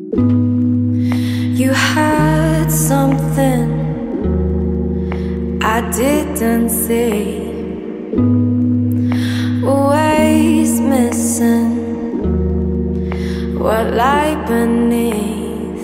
You had something I didn't see, always missing what lay beneath.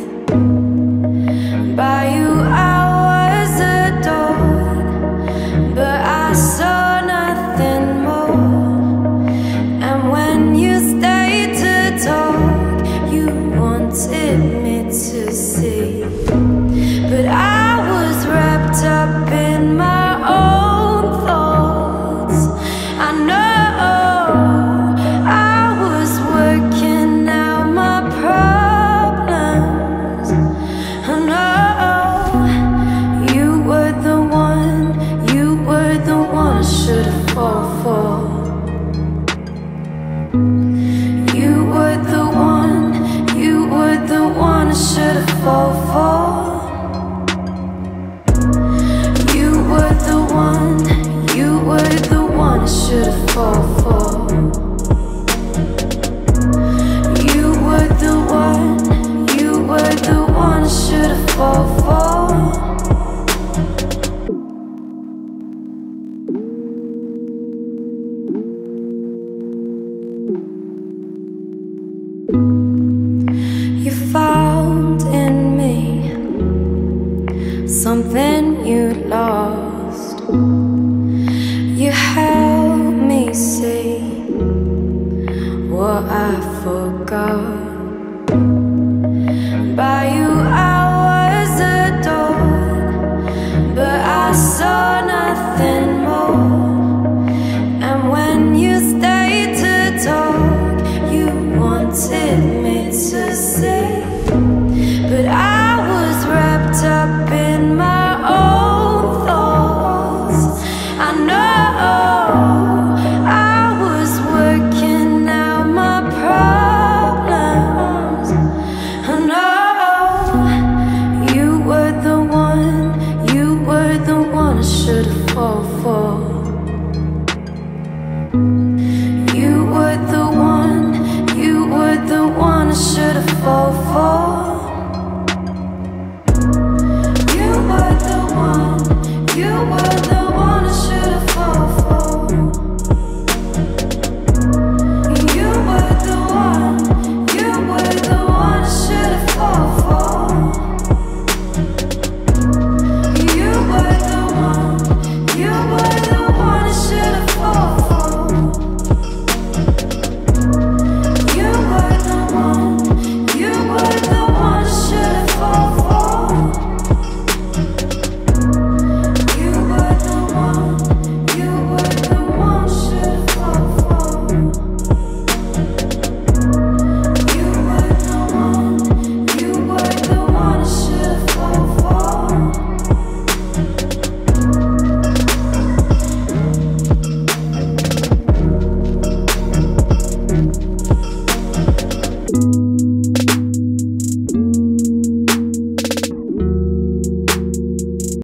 By you I was adored, but I saw nothing more. And when you stayed to talk, you wanted me to see, but I was wrapped up in my own thoughts. I know I was working out my problems. I know you were the one I should have fallen for. You were the one I should have fallen for. You were the one I should have fallen for. You were the one I should have fallen for. You found in me something you lost. You helped me see what I forgot. By you I was adored, but I saw nothing more. And when you stayed to talk, you wanted me to say, but I was wrapped up in my own thoughts. I know I was working out my problems. I know you were the one I should have fallen for. You were the one I should have fallen for.